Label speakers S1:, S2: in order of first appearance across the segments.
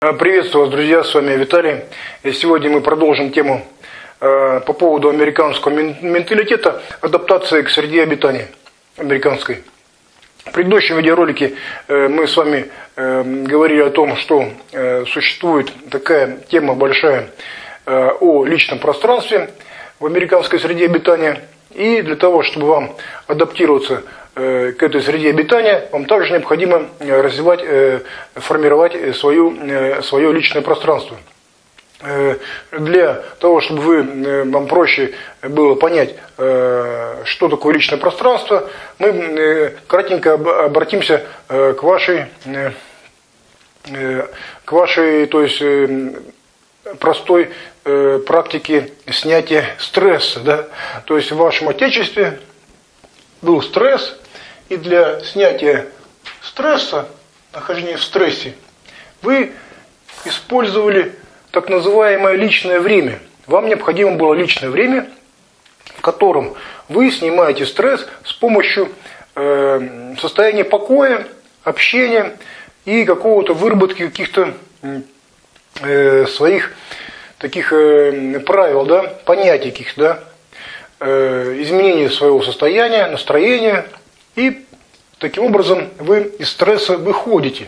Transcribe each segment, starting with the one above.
S1: Приветствую вас, друзья, с вами Виталий. И сегодня мы продолжим тему по поводу американского менталитета, адаптации к среде обитания американской. В предыдущем видеоролике мы с вами говорили о том, что существует такая тема большая о личном пространстве в американской среде обитания. И для того, чтобы вам адаптироваться к этой среде обитания, вам также необходимо развивать, формировать свое личное пространство. Для того, чтобы вам проще было понять, что такое личное пространство, мы кратенько обратимся к вашей, то есть, простой практике снятия стресса. Да? То есть в вашем отечестве был стресс, и для снятия стресса, нахождения в стрессе, вы использовали так называемое личное время. Вам необходимо было личное время, в котором вы снимаете стресс с помощью состояния покоя, общения и какого-то выработки каких-то своих таких правил, да, понятий каких-то, да, изменения своего состояния, настроения, и таким образом вы из стресса выходите.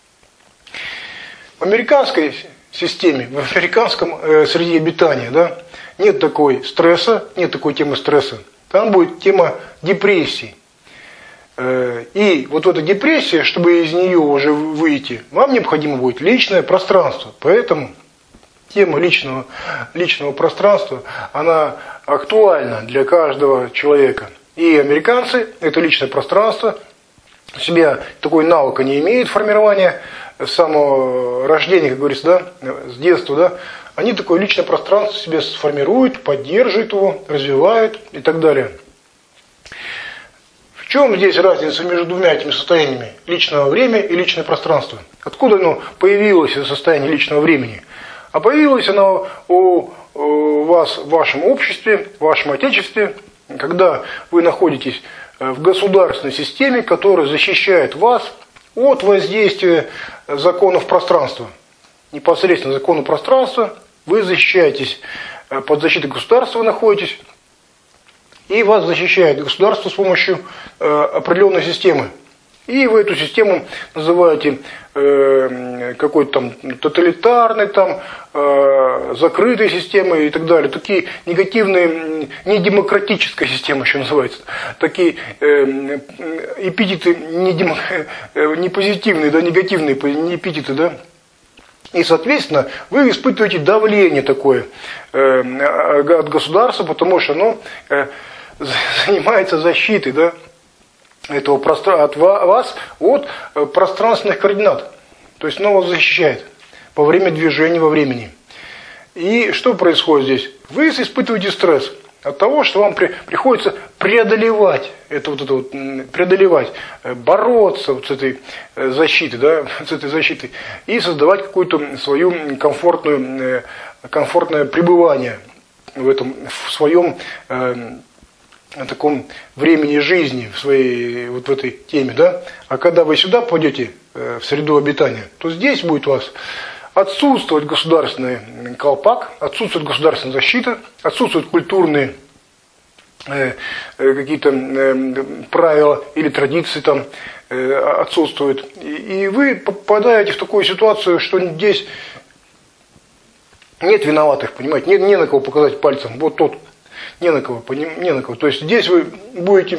S1: В американской системе, в американском среде обитания, да, нет такой стресса, нет такой темы стресса. Там будет тема депрессии. И вот в этой депрессии, чтобы из нее уже выйти, вам необходимо будет личное пространство. Поэтому тема личного пространства, она актуальна для каждого человека. И американцы это личное пространство у себя такой навыка не имеют формирования с самого рождения, как говорится, да, с детства, да, они такое личное пространство себе сформируют, поддерживают его, развивают и так далее. В чем здесь разница между двумя этими состояниями? Личного времени и личное пространство. Откуда оно появилось, это состояние личного времени? А появилось оно у вас в вашем обществе, в вашем отечестве, когда вы находитесь в государственной системе, которая защищает вас от воздействия законов пространства. Непосредственно закону пространства вы защищаетесь, под защитой государства находитесь, и вас защищает государство с помощью определенной системы. И вы эту систему называете какой-то там тоталитарной, там, закрытой системой и так далее. Такие негативные, недемократическая система еще называется. Такие эпитеты не позитивные, да, негативные эпитеты, да. И, соответственно, вы испытываете давление такое от государства, потому что оно занимается защитой, да, этого от вас от пространственных координат. То есть оно вас защищает во время движения, во времени. И что происходит здесь? Вы испытываете стресс от того, что вам приходится преодолевать преодолевать, бороться вот с этой защитой, да, с этой защитой, и создавать какую-то свою комфортное пребывание в своем таком времени жизни, в своей вот в этой теме, да. А когда вы сюда пойдете, в среду обитания, то здесь будет у вас отсутствовать государственный колпак, отсутствует государственная защита, отсутствуют культурные какие-то правила или традиции там отсутствуют. И вы попадаете в такую ситуацию, что здесь нет виноватых, понимаете, не на кого показать пальцем, вот тот. Не на кого. То есть здесь вы будете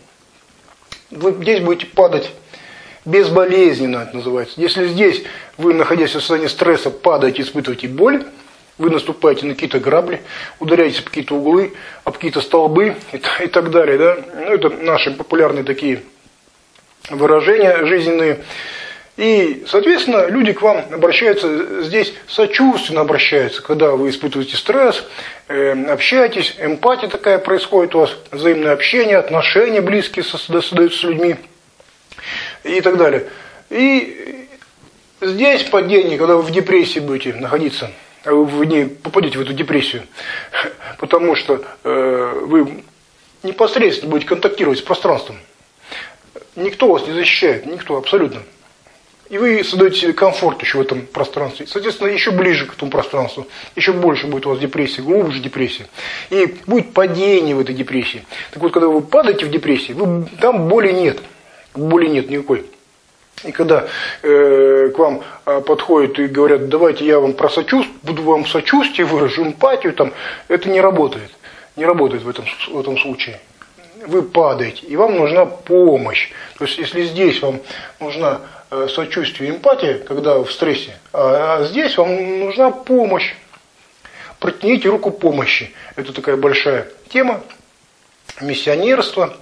S1: падать безболезненно, это называется. Если здесь вы, находясь в состоянии стресса, падаете, испытываете боль, вы наступаете на какие-то грабли, ударяетесь об какие-то углы, об какие-то столбы и так далее. Да? Ну, это наши популярные такие выражения жизненные. И, соответственно, люди к вам обращаются, здесь сочувственно обращаются, когда вы испытываете стресс, общаетесь, эмпатия такая происходит у вас, взаимное общение, отношения близкие создаются с людьми и так далее. И здесь падение, когда вы в депрессии будете находиться, вы не попадете в эту депрессию, потому что вы непосредственно будете контактировать с пространством. Никто вас не защищает, никто абсолютно. И вы создаете себе комфорт еще в этом пространстве. Соответственно, еще ближе к этому пространству, еще больше будет у вас депрессия, глубже депрессия. И будет падение в этой депрессии. Так вот, когда вы падаете в депрессии, там боли нет. Боли нет никакой. И когда к вам подходят и говорят, давайте я вам буду вам сочувствие, выражу эмпатию, там, это не работает. Не работает в этом случае. Вы падаете, и вам нужна помощь. То есть, если здесь вам нужна сочувствие и эмпатия, когда вы в стрессе, а здесь вам нужна помощь. Протяните руку помощи. Это такая большая тема. Миссионерство.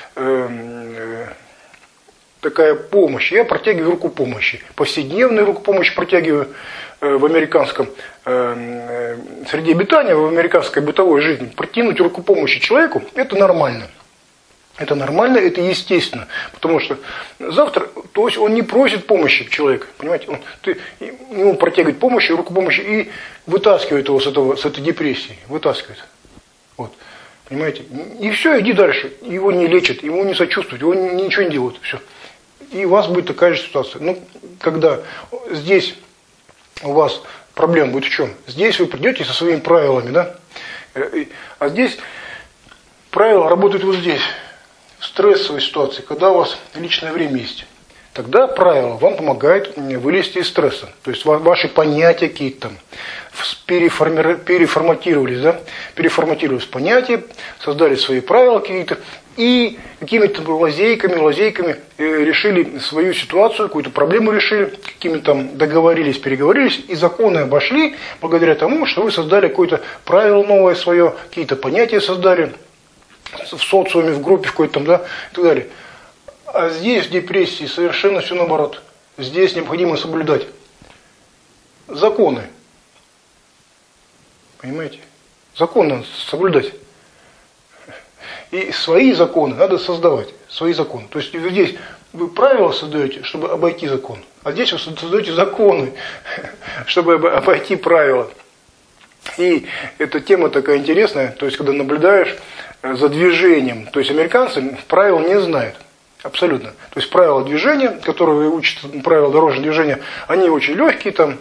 S1: Такая помощь. Я протягиваю руку помощи. Повседневную руку помощи протягиваю в американском среде обитания, в американской бытовой жизни. Протянуть руку помощи человеку – это нормально. Это нормально, это естественно. Потому что завтра, то есть он не просит помощи человека, понимаете? Ты ему протягивает помощь, руку помощи и вытаскивает его с этой депрессии. Вытаскивает. Вот. Понимаете? И все, иди дальше. Его не лечат, ему не сочувствуют, его ничего не делают. Все. И у вас будет такая же ситуация. Ну, когда здесь у вас проблема будет в чем? Здесь вы придете со своими правилами, да? А здесь правила работают вот здесь. В стрессовой ситуации, когда у вас личное время есть. Тогда правила вам помогают вылезти из стресса. То есть ваши понятия какие-то там переформатировались, да? Переформатировались понятия, создали свои правила какие-то и какими-то лазейками решили свою ситуацию, какую-то проблему решили, какими-то там договорились, переговорились и законы обошли благодаря тому, что вы создали какое-то правило новое свое, какие-то понятия создали в социуме, в группе в какой-то там, да, и так далее. А здесь в депрессии совершенно все наоборот. Здесь необходимо соблюдать законы. Понимаете? Законы надо соблюдать. И свои законы надо создавать. Свои законы. То есть здесь вы правила создаете, чтобы обойти закон. А здесь вы создаете законы, чтобы обойти правила. И эта тема такая интересная. То есть когда наблюдаешь за движением. То есть американцы правил не знают. Абсолютно. То есть правила движения, которые учат, правила дорожного движения, они очень легкие там,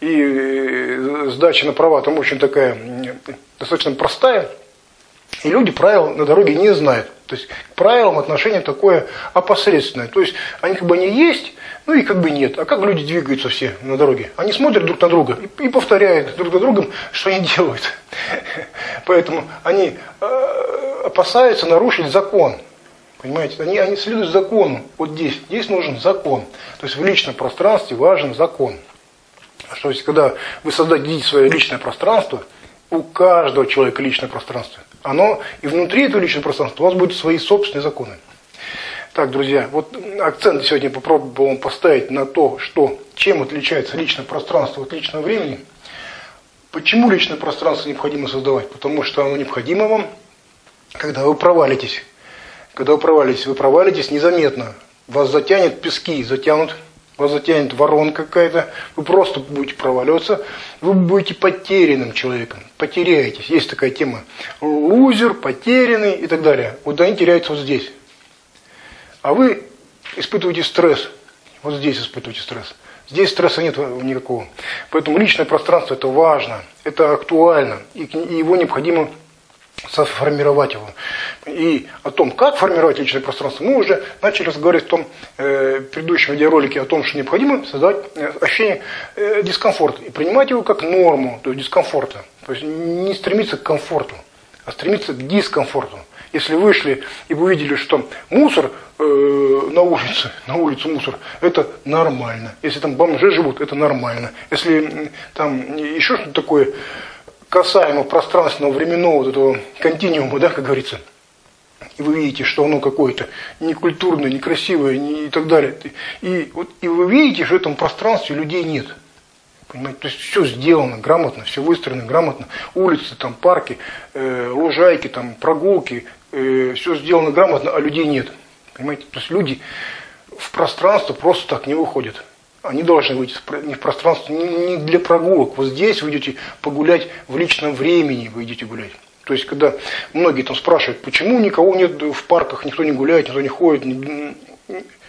S1: и сдача на права там очень такая, достаточно простая. И люди правил на дороге не знают. То есть к правилам отношение такое опосредственное. То есть они как бы не есть, ну и как бы нет. А как люди двигаются все на дороге? Они смотрят друг на друга и повторяют друг за другом, что они делают. Поэтому они опасаются нарушить закон. Понимаете, они следуют закону. Вот здесь нужен закон. То есть в личном пространстве важен закон. То есть когда вы создадите свое личное пространство, у каждого человека личное пространство, оно и внутри этого личного пространства у вас будут свои собственные законы. Так, друзья, вот акцент сегодня попробовал поставить на то, чем отличается личное пространство от личного времени. Почему личное пространство необходимо создавать? Потому что оно необходимо вам, когда вы провалитесь. Когда вы провалитесь незаметно. Вас затянет пески, вас затянет воронка какая-то, вы просто будете проваливаться, вы будете потерянным человеком, потеряетесь. Есть такая тема. Лузер, потерянный и так далее. Вот они теряются вот здесь. А вы испытываете стресс. Вот здесь испытываете стресс. Здесь стресса нет никакого. Поэтому личное пространство это важно, это актуально, и его необходимо сформировать его. И о том, как формировать личное пространство, мы уже начали разговаривать в том предыдущем видеоролике о том, что необходимо создать ощущение дискомфорта и принимать его как норму, то есть дискомфорта. То есть не стремиться к комфорту, а стремиться к дискомфорту. Если вышли и вы увидели, что мусор на улице мусор, это нормально. Если там бомжи живут, это нормально. Если там еще что-то такое касаемо пространственного, временного вот этого континуума, да, как говорится, и вы видите, что оно какое-то некультурное, некрасивое и так далее, и вы видите, что в этом пространстве людей нет. Понимаете? То есть все сделано грамотно, все выстроено грамотно, улицы, там, парки, лужайки, там, прогулки, все сделано грамотно, а людей нет. Понимаете? То есть люди в пространство просто так не выходят. Они должны выйти не в пространство, не для прогулок. Вот здесь вы идете погулять в личном времени, вы идете гулять. То есть, когда многие там спрашивают, почему никого нет в парках, никто не гуляет, никто не ходит.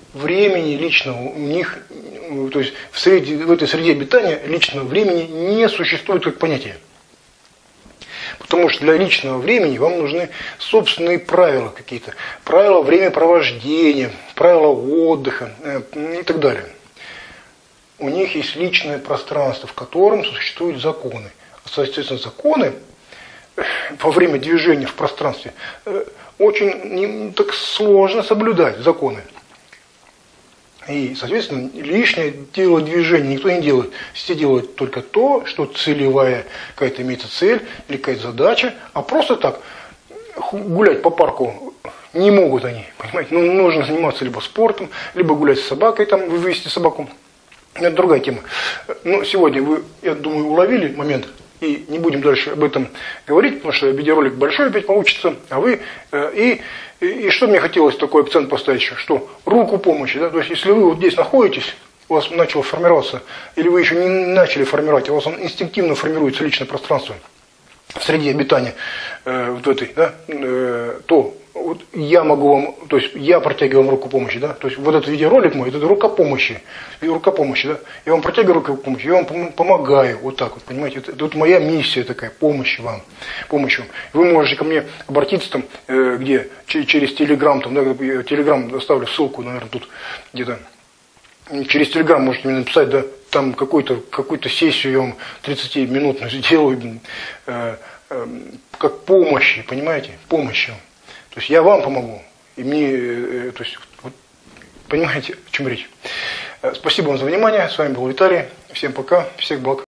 S1: времени личного у них, то есть в этой среде обитания личного времени не существует как понятие. Потому что для личного времени вам нужны собственные правила какие-то. Правила времяпровождения, правила отдыха и так далее. У них есть личное пространство, в котором существуют законы. Соответственно, законы во время движения в пространстве очень так сложно соблюдать законы. И, соответственно, лишнее телодвижение никто не делает. Все делают только то, что целевая какая-то имеется цель или какая-то задача, а просто так гулять по парку не могут они, понимаете? Ну, нужно заниматься либо спортом, либо гулять с собакой, там, вывести собаку. Это другая тема. Но сегодня вы, я думаю, уловили момент, и не будем дальше об этом говорить, потому что видеоролик большой опять получится, а вы... И что мне хотелось такой акцент поставить еще, что руку помощи, да, то есть если вы вот здесь находитесь, у вас начало формироваться, или вы еще не начали формировать, у вас он инстинктивно формируется личное пространство в среде обитания вот этой, да, то вот я могу вам, то есть я протягиваю вам руку помощи, да, то есть вот этот видеоролик мой, это рука помощи, да, я вам протягиваю руку помощи, я вам помогаю, вот так вот, понимаете, это вот моя миссия такая, помощь вам. Вы можете ко мне обратиться там, где, через Телеграм, там, да, Телеграм, оставлю ссылку, наверное, тут где-то, через Телеграм можете мне написать, да, там какую-то сессию я вам 30-минутную сделаю, как помощи, понимаете, помощью. То есть я вам помогу, и мне, то есть, вот, понимаете, о чем речь. Спасибо вам за внимание, с вами был Виталий, всем пока, всех благ.